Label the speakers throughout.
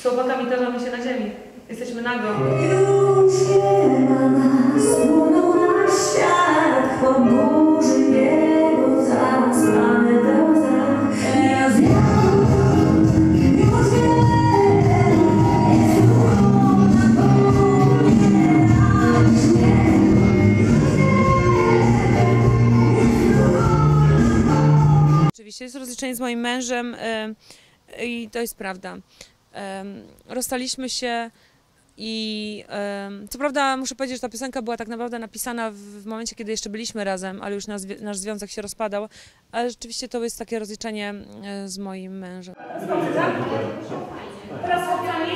Speaker 1: Z chłopakami tarzamy się na ziemi. Jesteśmy nago.
Speaker 2: Już nie ma nas, płyną na świat, po burzy jego zaspane pełza. Ja wiem, już wiem, jest trudno, bo nie raźnie.
Speaker 3: Oczywiście jest rozliczenie z moim mężem i to jest prawda. Rozstaliśmy się i co prawda muszę powiedzieć, że ta piosenka była tak naprawdę napisana w momencie, kiedy jeszcze byliśmy razem, ale już nasz związek się rozpadał, ale rzeczywiście to jest takie rozliczenie z moim mężem.
Speaker 1: Teraz z chłopcami?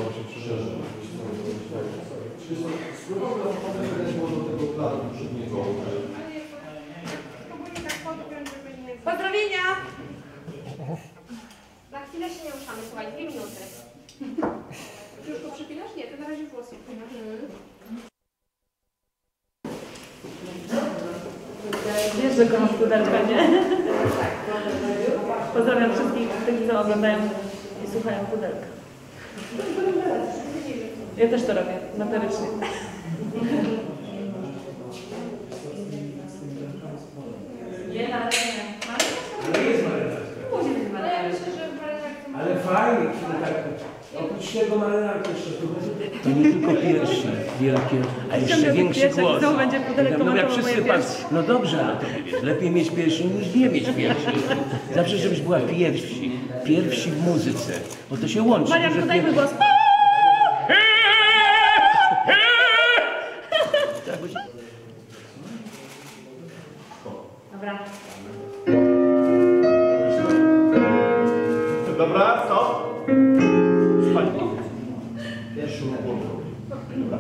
Speaker 1: Pozdrowienia!
Speaker 4: Na chwilę się nie ruszamy, słuchaj, 2 minuty. Czy już go przypinasz? Nie, ty na razie włosy wpinasz.
Speaker 1: Wiesz, że kochasz pudelka, nie? Pozdrawiam wszystkich, którzy to oglądają i słuchają pudelka. Ja też to robię, notorycznie. Nie, ale nie.
Speaker 5: Ale jest marynarka.
Speaker 4: Ale ja myślę, że marynarka...
Speaker 5: Ale fajnie, tak. Oprócz tego marynarka jeszcze tu będzie. To nie tylko piersi, wielkie, a jeszcze większy głos.
Speaker 1: Znowu będzie pudelek
Speaker 5: No jak
Speaker 1: komentował
Speaker 5: wszyscy
Speaker 1: moje
Speaker 5: patrzą, no dobrze, ale to wiesz, lepiej mieć piersi niż nie mieć piersi. Zawsze, żebyś była pierwsi w muzyce, bo to się łączy.
Speaker 1: Marian,
Speaker 5: że
Speaker 1: podajmy głos. Dobra.
Speaker 6: Dobra, stop. Spać. Pierwszy ukłon. Dobra.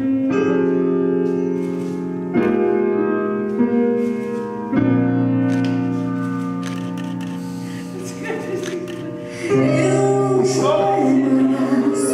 Speaker 2: Już nie ma nas.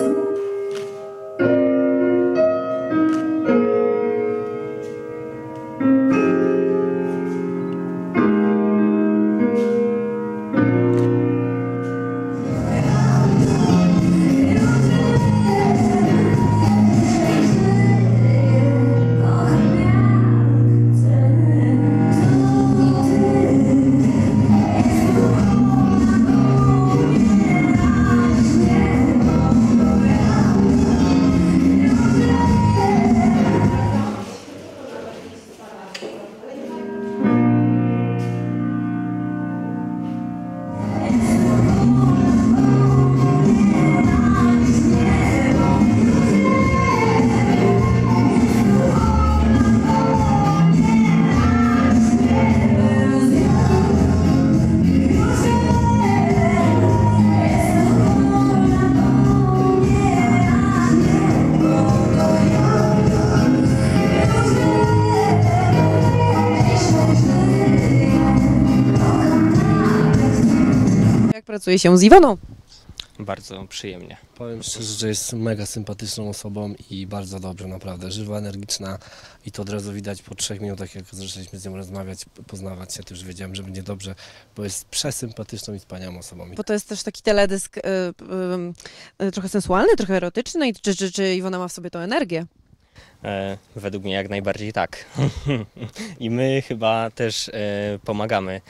Speaker 3: Jak pracuje się z Iwoną?
Speaker 7: Bardzo przyjemnie.
Speaker 8: Powiem szczerze, że jest mega sympatyczną osobą i bardzo dobrze, naprawdę. Żywa, energiczna i to od razu widać po 3 minutach, jak zaczęliśmy z nią rozmawiać, poznawać się, to już wiedziałem, że będzie dobrze, bo jest przesympatyczną i wspaniałą osobą.
Speaker 3: Bo to jest też taki teledysk trochę sensualny, trochę erotyczny i czy Iwona ma w sobie tą energię?
Speaker 7: Według mnie jak najbardziej tak. I my chyba też pomagamy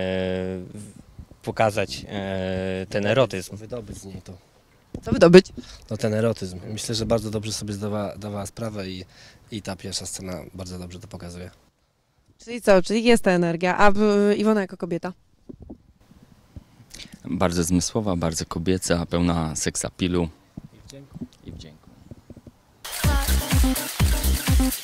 Speaker 7: pokazać ten erotyzm.
Speaker 8: Wydobyć z niej to.
Speaker 3: Co wydobyć?
Speaker 8: No ten erotyzm. Myślę, że bardzo dobrze sobie zdawała sprawę i ta pierwsza scena bardzo dobrze to pokazuje.
Speaker 3: Czyli co? Czyli jest ta energia, a Iwona jako kobieta?
Speaker 9: Bardzo zmysłowa, bardzo kobieca, pełna seksapilu i wdzięku.